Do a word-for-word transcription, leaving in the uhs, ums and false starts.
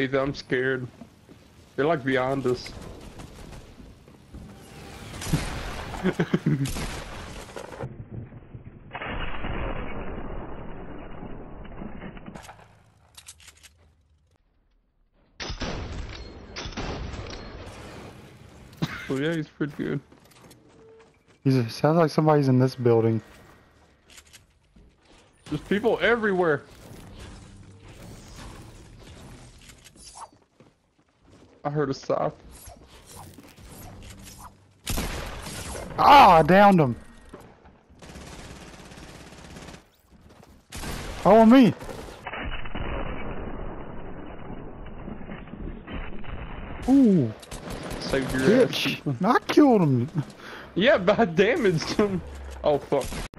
Ethan, I'm scared. They're like beyond us. Oh yeah, he's pretty good. He's a, sounds like somebody's in this building. There's people everywhere. I heard a sock. Ah, I downed him. Follow me. Ooh, Saved your bitch. ass. I killed him. Yeah, but I damaged him. Oh fuck.